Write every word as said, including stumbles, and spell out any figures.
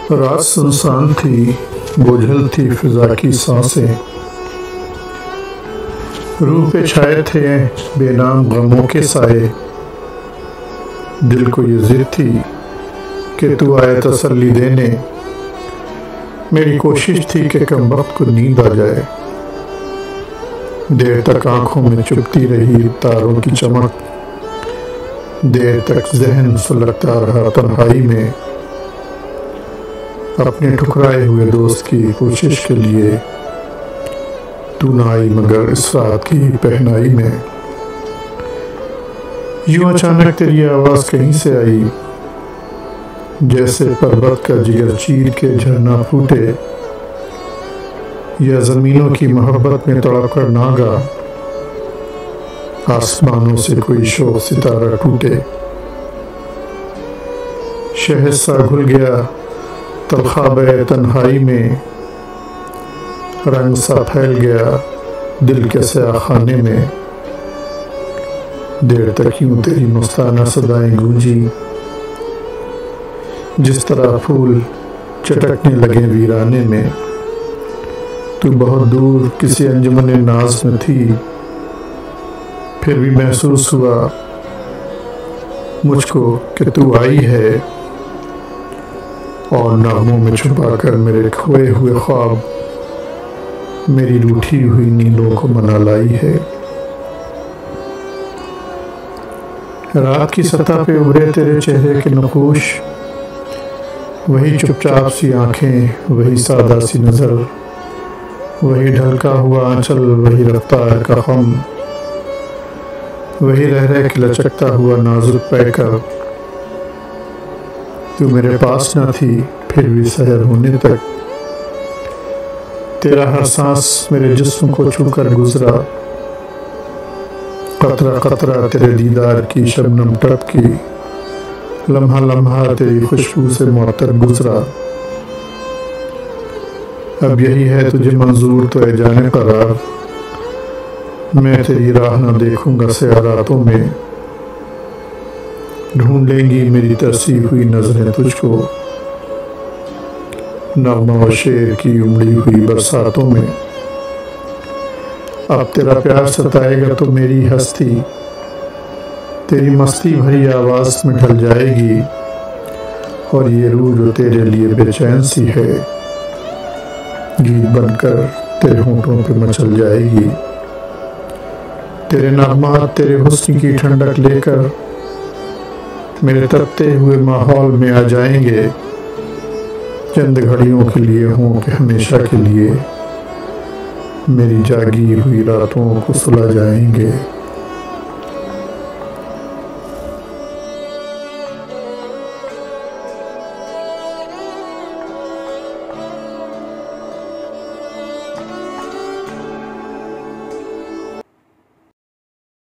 रात सुनसान थी, बोझल थी फिजा की सांसें। रूह पे छाए थे बेनाम गमों के साए। दिल को ये जिद थी कि तू आए तसल्ली देने। मेरी कोशिश थी कि कम वक्त को नींद आ जाए। देर तक आंखों में चुभती रही तारों की चमक। देर तक जहन सुलगता रहा तन्हाई में। अपने ठुकराए हुए दोस्त की कोशिश के लिए तू न आई मगर इस रात की पहनाई में। यूं अचानक तेरी आवाज कहीं से आई, जैसे पर्वत का जिगर चीर के झरना फूटे, या जमीनों की मोहब्बत में तड़प कर नागा आसमानों से कोई शोक सितारा टूटे। शहर सा घुल गया तलखाबे तन्हाई में। रंग सा फैल गया दिल के सयाखाने में। देर तक यूं तेरी मस्ताना सदाएं गूंजी, जिस तरह फूल चटकने लगे वीराने में। तू बहुत दूर किसी अंजुमन नाज में थी, फिर भी महसूस हुआ मुझको कि तू आई है, और नामों में छुपा कर मेरे खोए हुए ख्वाब मेरी रूठी हुई नींदों को मना लाई है। रात की सतह पे उभरे तेरे चेहरे के नकूश, वही चुपचाप सी आंखें, वही सादा सी नजर, वही ढलका हुआ आंचल, वही रफ्तार का खम, वही रह रह के लचकता हुआ नाजुक पैकर। तू मेरे पास न थी फिर भी सहर होने तक तेरा हर सांस मेरे जिस्म को छूकर गुजरा। कतरा कतरा तेरे दीदार की शबनम टपकी, लम्हा लम्हा तेरी खुशबू से मुअत्तर गुजरा। अब यही है तुझे मंजूर तो ए जाने करार, मैं तेरी राह न देखूंगा सयारातों में। ढूंढ लेंगी मेरी तरसी हुई नजरें तुझको, नगमा और शेर की उमड़ी हुई बरसातों में। अब तेरा प्यार सताएगा तो मेरी हस्ती तेरी मस्ती भरी आवाज में ढल जाएगी, और ये रूह जो तेरे लिए बेचैन सी है गीत बनकर तेरे होंठों पे मचल जाएगी। तेरे नगमात तेरे हुस्न की ठंडक लेकर मेरे तपते हुए माहौल में आ जाएंगे। चंद घड़ियों के लिए हों कि हमेशा के लिए मेरी जागी हुई रातों को सुला जाएंगे।